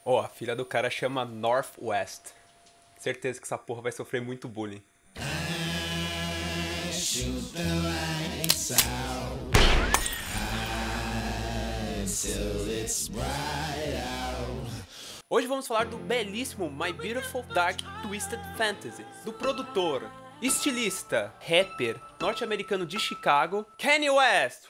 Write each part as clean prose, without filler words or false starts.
Ó, a filha do cara chama Northwest. Certeza que essa porra vai sofrer muito bullying. Hoje vamos falar do belíssimo My Beautiful Dark Twisted Fantasy, do produtor, estilista, rapper, norte-americano de Chicago, Kanye West.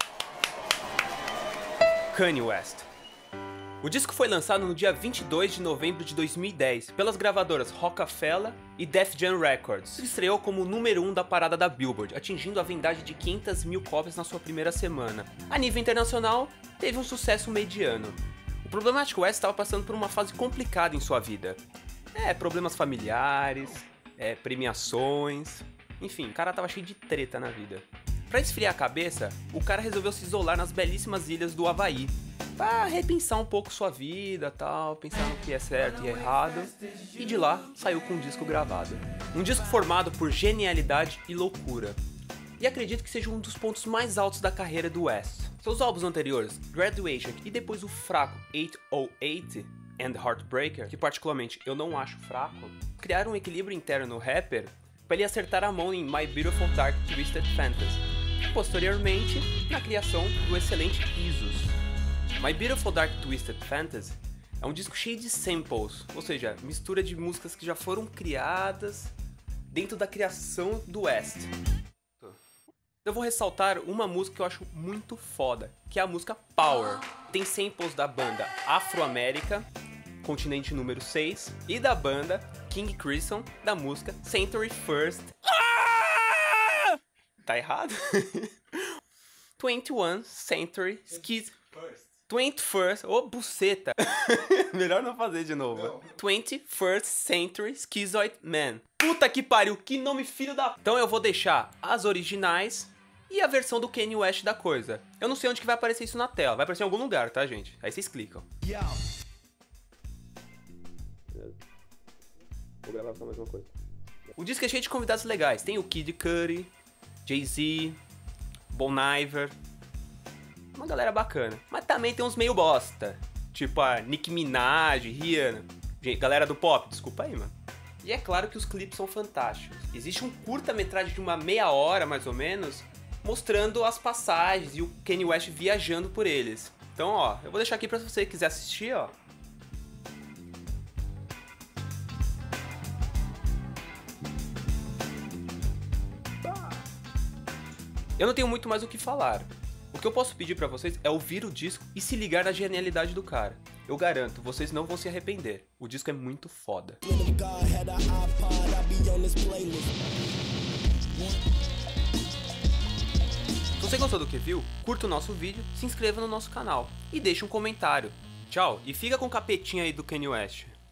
O disco foi lançado no dia 22 de novembro de 2010 pelas gravadoras Roc-A-Fella e Def Jam Records. Ele estreou como o número 1 da parada da Billboard, atingindo a vendagem de 500 mil cópias na sua primeira semana. A nível internacional, teve um sucesso mediano. O problemático West estava passando por uma fase complicada em sua vida. Problemas familiares, premiações, enfim, o cara tava cheio de treta na vida. Pra esfriar a cabeça, o cara resolveu se isolar nas belíssimas ilhas do Havaí, pra repensar um pouco sua vida, tal, pensar no que é certo e errado, e de lá saiu com um disco gravado. Um disco formado por genialidade e loucura, e acredito que seja um dos pontos mais altos da carreira do West. Seus álbuns anteriores, Graduation e depois o fraco 808 and Heartbreaker, que particularmente eu não acho fraco, criaram um equilíbrio interno no rapper para ele acertar a mão em My Beautiful Dark Twisted Fantasy, e posteriormente na criação do excelente Isus. My Beautiful Dark Twisted Fantasy é um disco cheio de samples, ou seja, mistura de músicas que já foram criadas dentro da criação do West. Eu vou ressaltar uma música que eu acho muito foda, que é a música Power. Tem samples da banda Afro-América, continente número 6, e da banda King Crimson, da música Century First. Tá errado? 21 Century Skis. 21st, ô buceta. Melhor não fazer de novo. Não. 21st Century Schizoid Man. Puta que pariu, que nome filho da... Então eu vou deixar as originais e a versão do Kanye West da coisa. Eu não sei onde que vai aparecer isso na tela. Vai aparecer em algum lugar, tá, gente? Aí vocês clicam. Vou gravar só mais uma coisa. O disco é cheio de convidados legais. Tem o Kid Cudi, Jay-Z, Bon Iver. Uma galera bacana. Mas também tem uns meio bosta. Tipo a Nicki Minaj, Rihanna. Galera do pop, desculpa aí, mano. E é claro que os clipes são fantásticos. Existe um curta-metragem de uma meia hora, mais ou menos, mostrando as passagens e o Kanye West viajando por eles. Então, ó, eu vou deixar aqui pra se você quiser assistir, ó. Eu não tenho muito mais o que falar. O que eu posso pedir pra vocês é ouvir o disco e se ligar na genialidade do cara. Eu garanto, vocês não vão se arrepender. O disco é muito foda. Se você gostou do que viu, curta o nosso vídeo, se inscreva no nosso canal e deixe um comentário. Tchau, e fica com o capetinho aí do Kanye West.